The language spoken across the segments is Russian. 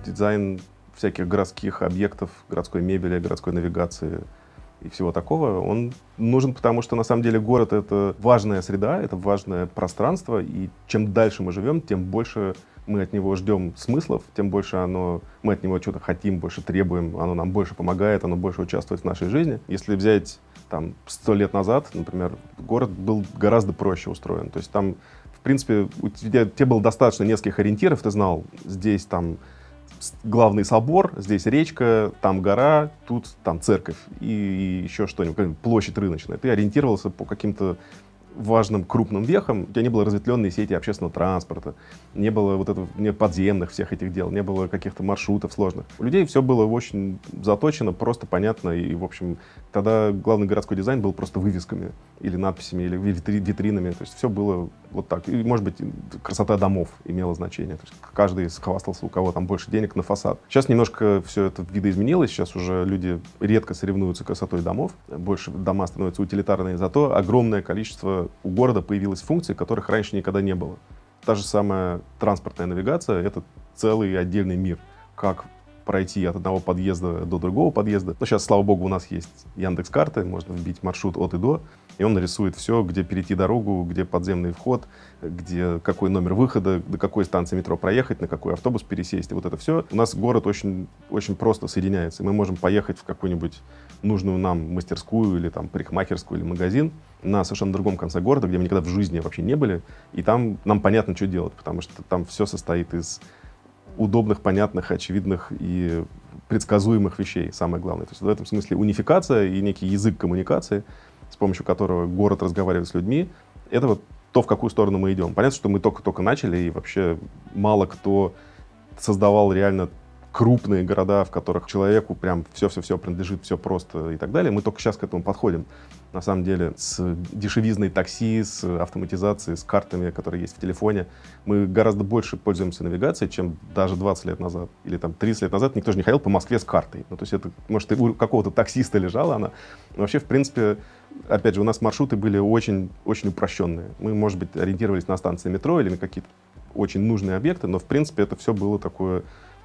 дизайн всяких городских объектов, городской мебели, городской навигации и всего такого, он нужен, потому что на самом деле город — это важная среда, это важное пространство, и чем дальше мы живем, тем больше мы от него ждем смыслов, тем больше мы от него что-то хотим, больше требуем, оно нам больше помогает, оно больше участвует в нашей жизни. Если взять там 100 лет назад, например, город был гораздо проще устроен. То есть там, в принципе, тебе было достаточно нескольких ориентиров, ты знал, здесь там главный собор, здесь речка, там гора, тут там церковь и еще что-нибудь, площадь рыночная. Ты ориентировался по каким-то важным крупным вехам. У тебя не было разветвленной сети общественного транспорта, не было подземных всех этих дел, не было каких-то маршрутов сложных. У людей все было очень заточено, просто понятно, и, в общем, тогда главный городской дизайн был просто вывесками или надписями, или витринами, то есть все было вот так. И, может быть, красота домов имела значение. То есть каждый хвастался, у кого там больше денег на фасад. Сейчас немножко все это видоизменилось, сейчас уже люди редко соревнуются красотой домов, больше дома становятся утилитарные, зато огромное количество у города появилось функций, которых раньше никогда не было. Та же самая транспортная навигация — это целый отдельный мир. Как пройти от одного подъезда до другого подъезда. Но сейчас, слава богу, у нас есть Яндекс.Карты, можно вбить маршрут от и до, и он нарисует все, где перейти дорогу, где подземный вход, где какой номер выхода, до какой станции метро проехать, на какой автобус пересесть. И вот это все. У нас город очень, очень просто соединяется. Мы можем поехать в какую-нибудь нужную нам мастерскую или там парикмахерскую или магазин на совершенно другом конце города, где мы никогда в жизни вообще не были, и там нам понятно, что делать, потому что там все состоит из удобных, понятных, очевидных и предсказуемых вещей, самое главное. То есть в этом смысле унификация и некий язык коммуникации, с помощью которого город разговаривает с людьми, это вот то, в какую сторону мы идем. Понятно, что мы только-только начали, и вообще мало кто создавал реально крупные города, в которых человеку прям все-все-все принадлежит, все просто и так далее. Мы только сейчас к этому подходим. На самом деле, с дешевизной такси, с автоматизацией, с картами, которые есть в телефоне, мы гораздо больше пользуемся навигацией, чем даже 20 лет назад или там 30 лет назад. Никто же не ходил по Москве с картой. Ну, то есть это, может, у какого-то таксиста лежала она. Но вообще, в принципе, опять же, у нас маршруты были очень, очень упрощенные. Мы, может быть, ориентировались на станции метро или на какие-то очень нужные объекты, но, в принципе, это все было такое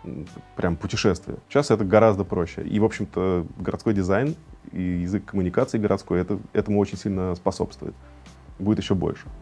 прям путешествие. Сейчас это гораздо проще. И, в общем-то, городской дизайн и язык коммуникации городской этому очень сильно способствует. Будет еще больше.